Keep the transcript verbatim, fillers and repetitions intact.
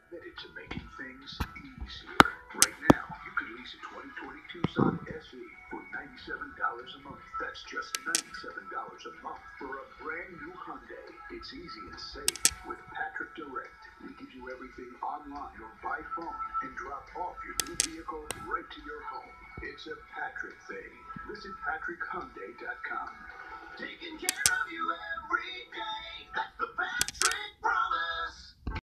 committed to making things easier. Right now, you can lease a twenty twenty Tucson S E for ninety-seven dollars a month. That's just ninety-seven dollars a month for a brand new Hyundai. It's easy and safe with Patrick Direct. We give you everything online or by phone and drop off your new vehicle right to your home. It's a Patrick thing. Visit patrick hyundai dot com. Taking care of you every day. That's the Patrick promise.